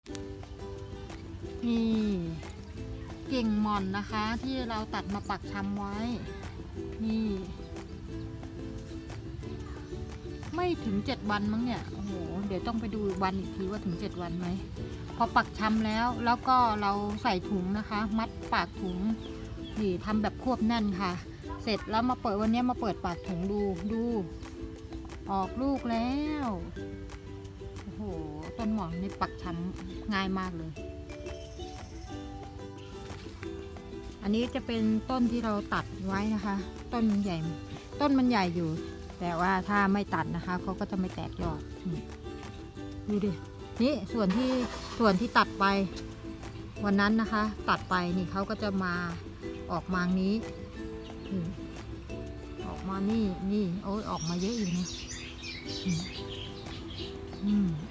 นี่กิ่งหม่อนนะคะที่เราตัดมาปักชำไว้นี่ไม่ถึง7 วันมั้งเนี่ยโอ้โหเดี๋ยวต้องไปดูวันอีกทีว่าถึง7 วันไหมพอปักชำแล้วก็เราใส่ถุงนะคะ มัดปากถุงนี่ทำแบบควบแน่นค่ะเสร็จแล้วมาเปิดวันนี้มาเปิดปากถุงดูออกลูกแล้วโอ้โหต้นหม่อนนี่ปักชำง่ายมากเลยอันนี้จะเป็นต้นที่เราตัดไว้นะคะ ต้นมันใหญ่อยู่แต่ว่าถ้าไม่ตัดนะคะเขาก็จะไม่แตกยอดดูดินี่ส่วนที่ตัดไปวันนั้นนะคะ ตัดไปนี่เขาก็จะมาออกมานี้ออกมานี่โอ้ยออกมาเยอะอยู่นะ